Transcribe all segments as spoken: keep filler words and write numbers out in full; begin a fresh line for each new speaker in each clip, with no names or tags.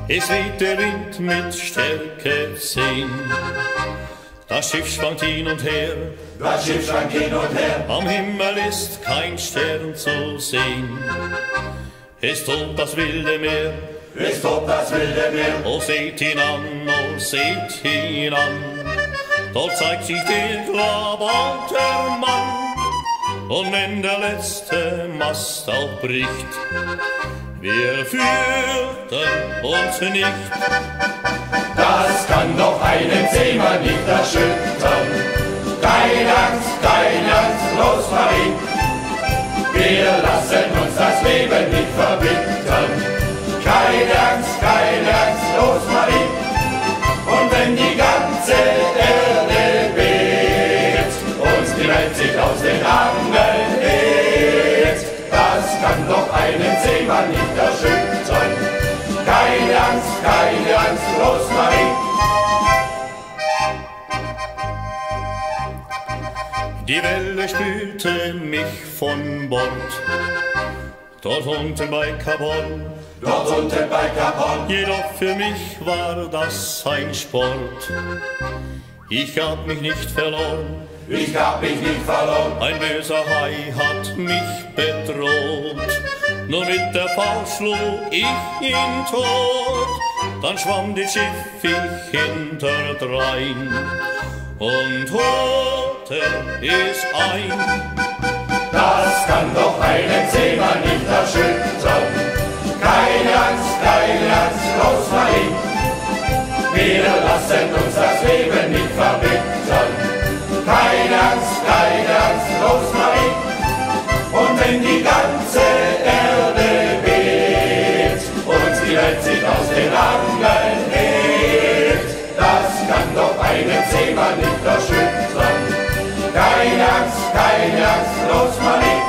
Es weht der Wind mit Stärke zehn. Das Schiff schwankt hin und her,
das Schiff schwankt hin und her.
Am Himmel ist kein Stern zu sehen. Es tobt das wilde Meer,
es tobt das wilde Meer.
Oh, seht hinan, oh, seht hinan. Dort zeigt sich der Grabalte Mann. Und wenn der letzte Mast auch bricht, wir fürchten uns nicht.
Das kann doch einen Seemann nicht erschüttern. Keine Angst, keine Angst, los Marie. Wir lassen uns das Leben nicht verbittern. Keine Angst, keine Angst, los Marie. Und wenn die ganze Erde bebt, uns die Welt sich aus den Angeln hebt, das kann doch einen Seemann nicht erschüttern. Keine Angst, keine Angst, los Marie.
Die Welle spülte mich von Bord, dort unten bei Kap Horn,
dort unten bei Kap Horn.
Jedoch für mich war das ein Sport. Ich hab mich nicht verloren,
ich hab mich nicht verloren.
Ein böser Hai hat mich bedroht. Nur mit der Faust schlug ich ihn tot. Dann schwamm das Schiff ich hinterdrein und holte es ein.
Das kann doch einen Seemann nicht erschüttern. Keine Angst, keine Angst, los Marie. Wir lassen uns das Leben nicht verbittern. Keine Angst, keine Angst, los Marie. Und wenn die ganze Erde bebt, uns die Welt sich aus den Angeln hebt, das kann doch einen Seemann nicht erschüttern. Keine Angst, keine Angst, los Marie.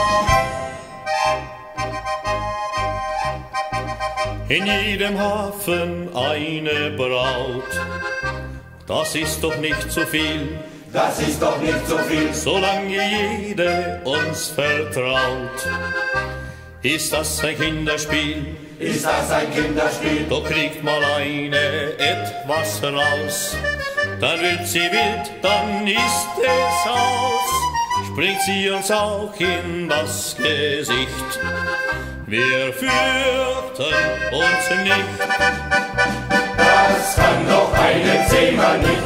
In jedem Hafen eine Braut, das ist doch nicht zu viel.
Das ist doch nicht so viel.
Solange jede uns vertraut, ist das ein Kinderspiel.
Ist das ein Kinderspiel?
Doch kriegt mal eine etwas raus, dann wird sie wild, dann ist es aus. Springt sie uns auch in das Gesicht, wir fürchten uns nicht.
Das kann doch einen Seemann nicht